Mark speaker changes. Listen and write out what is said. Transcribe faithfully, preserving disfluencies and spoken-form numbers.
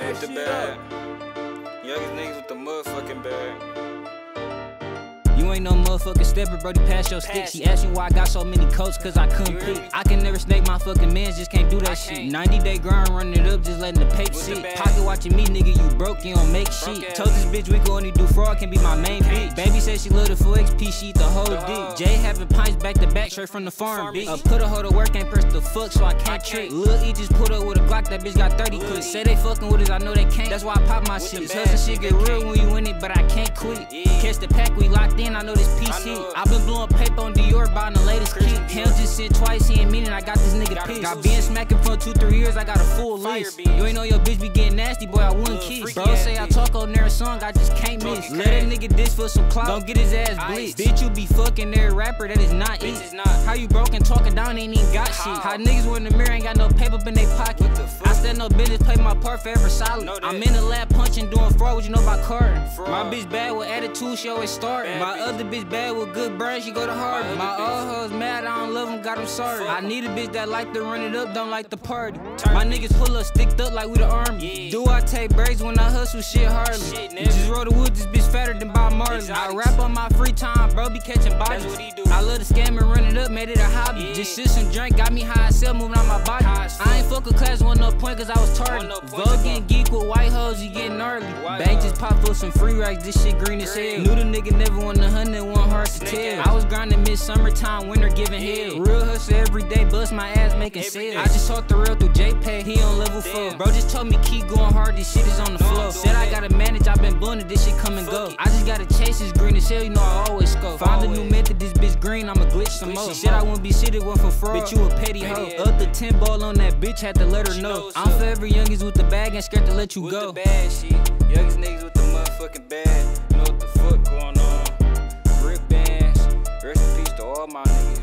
Speaker 1: with the bag. Youngest niggas with the motherfucking bag.
Speaker 2: You ain't no motherfucking stepper, Brody, pass your stick. She asked me why I got so many coats, cause I couldn't pick. I can never snake my fucking mans, just can't do that shit. ninety day grind, running it up, just letting the paper sit. Pocket watching me, nigga, you broke, you don't make shit. Told this bitch we can only do fraud, can be my main bitch. Baby said she love the four X P, she eat the whole dick. Jay having pints back to back, straight from the farm, bitch. Uh, put a hoe to work, ain't press the fuck, so I can't trick. Lil E just put up with a Glock, that bitch got thirty clicks. Say they fucking with us, I know they can't, that's why I pop my shit. Hustle shit get real when you in it, but I can't quit. Catch the pack, we locked in, I know this P C. I been blowing paper on Dior, buying the latest kit. Hell just sent twice, he ain't meaning I got this nigga pissed. Got been smacking for two, three years, I got a full list. You ain't know your bitch be getting nasty, boy, I wouldn't kiss. Bro say I talk on their song, I just can't miss. Let that nigga diss for some clout, don't get his ass blitzed. Bitch, you be fucking every rapper, that is not it. How you broken talking down, ain't even got shit. How niggas were in the mirror, ain't got no paper up in they pocket. I stand no business, play my part forever solid. I'm in the lab punching, doing fraud, what you know about carding. My bitch bad with attitude, she always starting. My other bitch bad with good brain, she go to Harvard. My old hoes mad, I don't love them, got them sorry. I need a bitch that like to run it up, don't like the party. My niggas pull up, sticked up like we the army. Do I take breaks when I hustle, shit hardly. Just roll the wood, this bitch fatter than Bob Marley. I rap on my free time, bro, be catching bodies. I love to scam and run it up, made it a hobby. Just sit some drink, got me high as hell, moving on my body. I ain't fuck a class, one no point, cause I was tardy. Vogue getting geek with white hoes, you getting gnarly. Bang just pop for some free racks, this shit green as hell. Knew the nigga never won the hundred, one hard to tell. I was grinding mid-summertime, winter giving hell. Real hustle every day, bust my ass making sales. I just talked the real through J-Pay, he on level four. Bro just told me keep going hard, this shit is on the floor. Said I gotta manage, I been blunted, this shit come and go. I just gotta chase this green as hell, you know I always scope. Find a new method, this bitch green, I'ma glitch some more. Shit I wouldn't be shit, it wasn't for fraud. Bitch, you a petty hoe. Up the ten ball on that bitch, had to let her know. I'm forever youngest with the bag, ain't scared to let you go.
Speaker 1: With the bad shit, youngest niggas with the motherfucking bag. Know what the fuck going on. Rip bands, rest in peace to all my niggas.